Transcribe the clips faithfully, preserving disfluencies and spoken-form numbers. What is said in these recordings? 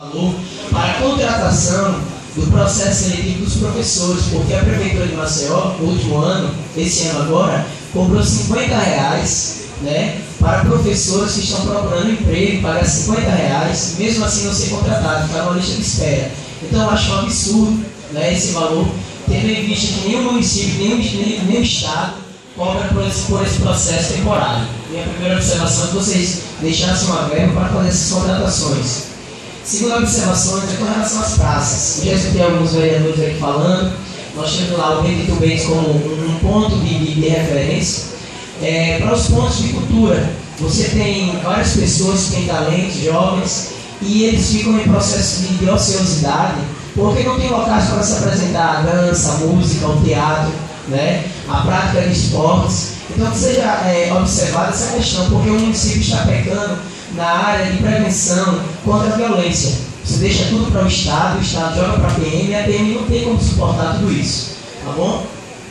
Valor para a contratação do processo seletivo dos professores, porque a Prefeitura de Maceió, no último ano, esse ano agora, cobrou cinquenta reais, né, para professores que estão procurando emprego, pagar cinquenta reais, mesmo assim não ser contratado, ficar na lista de espera. Então eu acho um absurdo, né, esse valor, tendo em vista que nenhum município, nenhum, nenhum, nenhum estado cobra por esse, por esse processo temporário. Minha primeira observação é que vocês deixassem uma verba para fazer essas contratações. Segunda observação é com relação às praças. Eu já escutei alguns vereadores aqui falando, nós temos lá o Benedito Bentes como um ponto de, de, de referência. É, para os pontos de cultura, você tem várias pessoas que têm talentos, jovens, e eles ficam em processo de, de ociosidade, porque não tem locais para se apresentar a dança, a música, o teatro, né, a prática de esportes. Então que seja é, observada essa questão, porque o município está pecando na área de prevenção contra a violência. Você deixa tudo para o Estado, o Estado joga para a P M e a P M não tem como suportar tudo isso. Tá bom?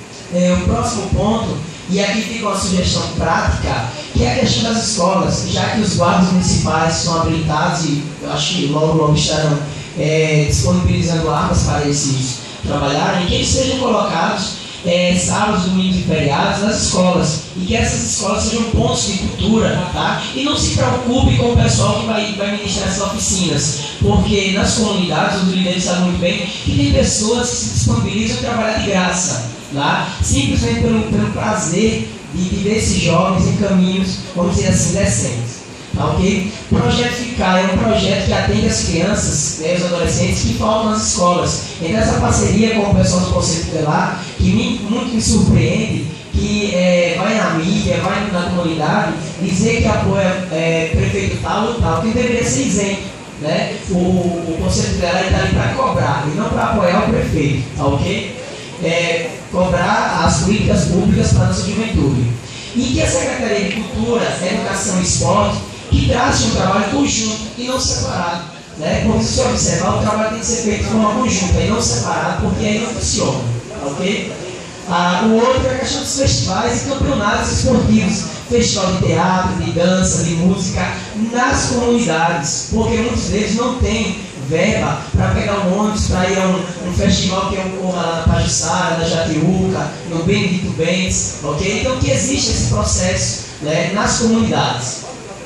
É, o próximo ponto, e aqui fica uma sugestão prática, que é a questão das escolas, já que os guardas municipais são habilitados e eu acho que logo logo estarão é, disponibilizando armas para esses trabalharem, que eles sejam colocados É, sábados, domingos e feriados nas escolas, e que essas escolas sejam pontos de cultura, tá? E não se preocupe com o pessoal que vai, vai ministrar essas oficinas, porque nas comunidades, os líderes sabem muito bem que tem pessoas que se disponibilizam a trabalhar de graça, tá? Simplesmente pelo, pelo prazer de, de ver esses jovens em caminhos, vamos dizer assim, decentes. Tá, ok? O Projeto Ficar é um projeto que atende as crianças, né, os adolescentes que faltam nas escolas. Então essa parceria com o pessoal do Conselho Tutelar, que me, muito me surpreende, que é, vai na mídia, vai na comunidade, dizer que apoia é, prefeito tal ou tal, que deveria ser isento. Né? O, o Conselho Tutelar está ali para cobrar e não para apoiar o prefeito. Tá, ok? É, cobrar as políticas públicas para a nossa juventude. E que a Secretaria de Cultura, Educação e Esporte que trace um trabalho conjunto e não separado. Né? Porque se você observar, o trabalho tem que ser feito de forma conjunta e não separado, porque aí não funciona. Ok? Ah, o outro é a questão dos festivais e campeonatos esportivos. Festival de teatro, de dança, de música, nas comunidades, porque muitos deles não têm verba para pegar um ônibus para ir a um, um festival que ocorra lá na Pajuçara, na Jatiuca, no Benedito Bentes, ok? Então que existe esse processo, né, nas comunidades.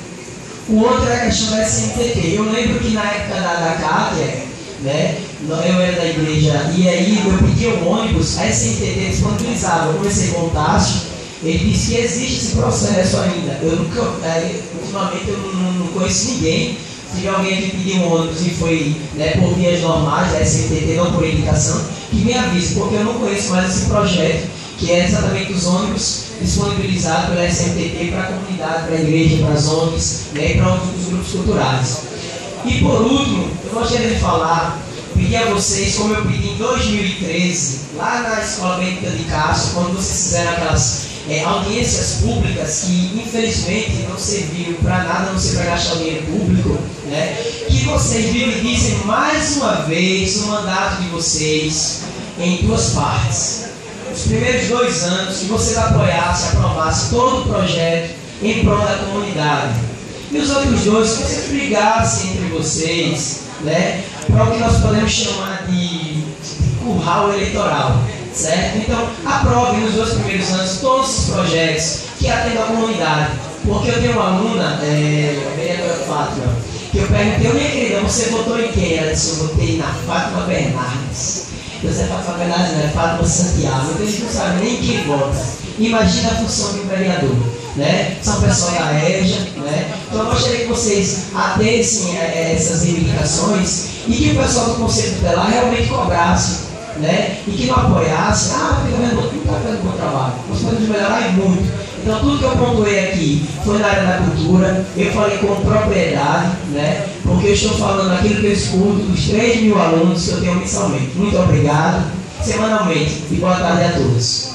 O outro é a questão da S M T T. Eu lembro que na época da, da Cátia, né, eu era da igreja, e aí eu pedi um ônibus, a S M T T disponibilizava. Eu comecei com o Tássio, ele disse que existe esse processo ainda. Eu nunca, é, ultimamente eu não, não conheço ninguém. Se tiver alguém que pediu um ônibus e foi, né, por vias normais da S M T T, não por indicação, que me avise, porque eu não conheço mais esse projeto, que é exatamente os ônibus disponibilizados pela S M T T para a comunidade, para a igreja, para as O N Gs, né, e para outros grupos culturais. E por último, eu gostaria de falar, pedir a vocês, como eu pedi em dois mil e treze, lá na Escola Benedita de Castro, quando vocês fizeram aquelas é, audiências públicas que infelizmente não serviram para nada, a não ser para gastar dinheiro público, né, que vocês dividissem mais uma vez o mandato de vocês em duas partes. Os primeiros dois anos, que vocês apoiassem, aprovassem todo o projeto em prol da comunidade. E os outros dois, que vocês brigassem entre vocês, né, para o que nós podemos chamar de, de curral eleitoral, certo? Então, aprovem nos dois primeiros anos todos os projetos que atendem a comunidade. Porque eu tenho uma aluna, é, a vereadora Fátima, que eu perguntei, minha querida, você votou em quem? Ela disse, eu votei na Fátima Bernardes. Você faz faculdade, né? Fátima Santiago, então a gente não sabe nem quem vota. Imagina a função de um vereador, né? São pessoal da EJA, né? Então eu gostaria que vocês atendessem é, essas reivindicações e que o pessoal do Conselho Tutelar realmente cobrasse, né? E que não apoiasse, ah, o governo não está fazendo bom trabalho, nós podemos melhorar muito. Então tudo que eu pontuei aqui foi na área da cultura, eu falei com propriedade, né? Porque eu estou falando aquilo que eu escuto dos três mil alunos que eu tenho mensalmente. Muito obrigado, semanalmente, e boa tarde a todos.